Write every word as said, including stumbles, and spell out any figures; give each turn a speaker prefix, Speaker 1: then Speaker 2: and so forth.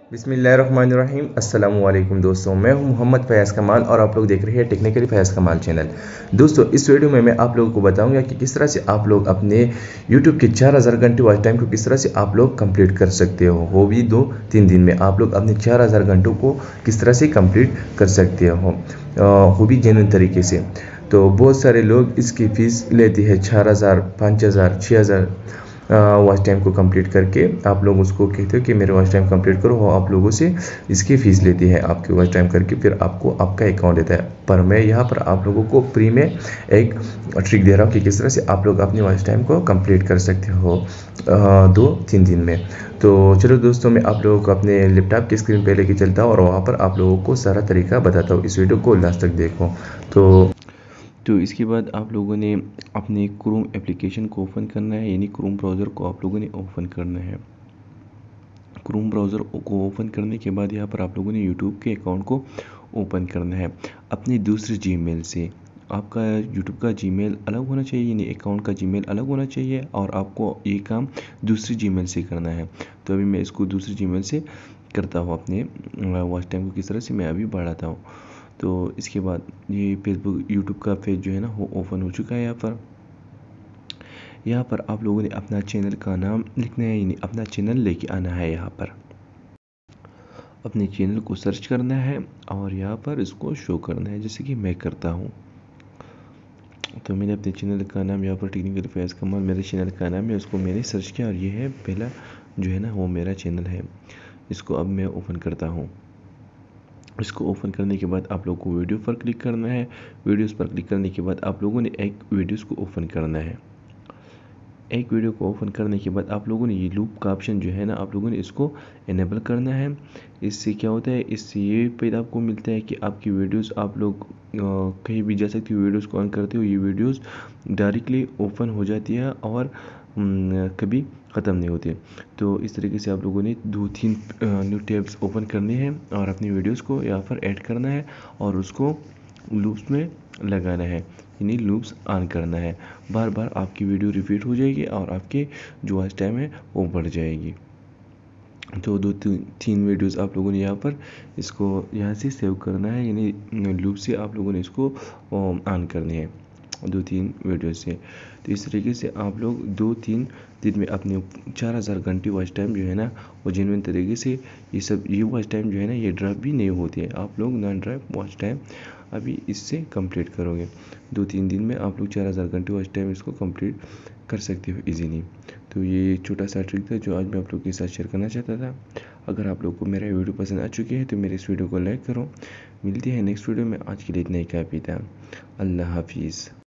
Speaker 1: बिस्मिल्लाहिर्रहमानिर्रहीम। अस्सलामु अलैकुम दोस्तों, मैं हूं मोहम्मद फयाज़ कमाल और आप लोग देख रहे हैं टेक्निकली फयाज़ कमाल चैनल। दोस्तों, इस वीडियो में मैं आप लोगों को बताऊंगा कि किस तरह से आप लोग अपने यूट्यूब के चार हज़ार घंटे वॉच टाइम को किस तरह से आप लोग कंप्लीट कर सकते हो। वो भी दो तीन दिन में आप लोग अपने चार हज़ार घंटों को किस तरह से कंप्लीट कर सकते हो, वो भी जेन्युइन तरीके से। तो बहुत सारे लोग इसकी फ़ीस लेते हैं चार हज़ार पाँच हज़ार छः हज़ार वॉच टाइम को कंप्लीट करके। आप लोग उसको कहते हो कि मेरे वॉच टाइम कंप्लीट करो, वो आप लोगों से इसकी फ़ीस लेती है आपकी वॉच टाइम करके, फिर आपको आपका अकाउंट देता है। पर मैं यहाँ पर आप लोगों को फ्री में एक ट्रिक दे रहा हूँ कि किस तरह से आप लोग अपनी वॉच टाइम को कंप्लीट कर सकते हो दो तीन दिन में। तो चलो दोस्तों, मैं आप लोगों को अपने लैपटॉप की स्क्रीन पे लेके चलता हूँ और वहाँ पर आप लोगों को सारा तरीका बताता हूँ। इस वीडियो को लास्ट तक देखो। तो तो इसके बाद आप लोगों ने अपने क्रोम एप्लीकेशन को ओपन करना है, यानी क्रोम ब्राउज़र को आप लोगों ने ओपन करना है। क्रोम ब्राउज़र को ओपन करने के बाद यहाँ पर आप लोगों ने यूट्यूब के अकाउंट को ओपन करना है अपने दूसरे जीमेल से। आपका यूट्यूब का जीमेल अलग होना चाहिए, यानी अकाउंट का जीमेल अलग होना चाहिए, और आपको ये काम दूसरे जीमेल से करना है। तो अभी मैं इसको दूसरे जीमेल से करता हूँ। अपने वॉच टाइम को किस तरह से मैं अभी बढ़ाता हूँ। तो इसके बाद ये फेसबुक यूट्यूब का पेज जो है ना वो ओपन हो चुका है। यहाँ पर यहाँ पर आप लोगों ने अपना चैनल का नाम लिखना है, यानी अपना चैनल लेके आना है। यहाँ पर अपने चैनल को सर्च करना है और यहाँ पर इसको शो करना है, जैसे कि मैं करता हूँ। तो मैंने अपने चैनल का नाम यहाँ पर टेक्निकल फयाज़ कमाल मेरे चैनल का नाम है, उसको मैंने सर्च किया और ये है पहला जो है ना वो मेरा चैनल है। इसको अब मैं ओपन करता हूँ। इसको ओपन करने के बाद आप लोगों को वीडियो पर क्लिक करना है। वीडियोस पर क्लिक करने के बाद आप लोगों ने एक वीडियोस को ओपन करना है। एक वीडियो को ओपन करने के बाद आप लोगों ने ये लूप का ऑप्शन जो है ना आप लोगों ने इसको इनेबल करना है। इससे क्या होता है, इससे ये फायदा आपको मिलता है कि आपकी वीडियोस आप लोग कहीं भी जा सकते हो। वीडियोस को ऑन करते हो, ये वीडियोस डायरेक्टली ओपन हो जाती है और कभी ख़त्म नहीं होती। तो इस तरीके से आप लोगों ने दो तीन न्यू टैब्स ओपन करने हैं और अपनी वीडियोस को यहाँ पर ऐड करना है और उसको लूप्स में लगाना है, यानी लूप्स ऑन करना है। बार बार आपकी वीडियो रिपीट हो जाएगी और आपके जो वॉच टाइम है वो बढ़ जाएगी। तो दो तीन तीन वीडियोस आप लोगों ने यहाँ पर इसको यहाँ से सेव करना है, यानी लूप से आप लोगों ने इसको ऑन करनी है दो तीन वीडियो से। तो इस तरीके से आप लोग दो तीन दिन में अपने चार हज़ार घंटे वॉच टाइम जो है ना वो जेन्युइन तरीके से ये सब ये वॉच टाइम जो है ना ये ड्राइव भी नहीं होती है। आप लोग नॉन ड्राइव वॉच टाइम अभी इससे कंप्लीट करोगे। दो तीन दिन में आप लोग चार हज़ार घंटे वॉच टाइम इसको कंप्लीट कर सकते हो इजीली। तो ये छोटा सा ट्रिक था जो आज मैं आप लोग के साथ शेयर करना चाहता था। अगर आप लोग को मेरा वीडियो पसंद आ चुकी है तो मेरे इस वीडियो को लाइक करो। मिलती है नेक्स्ट वीडियो में। आज के लिए इतना ही काफ़ी था। अल्लाह हाफिज़।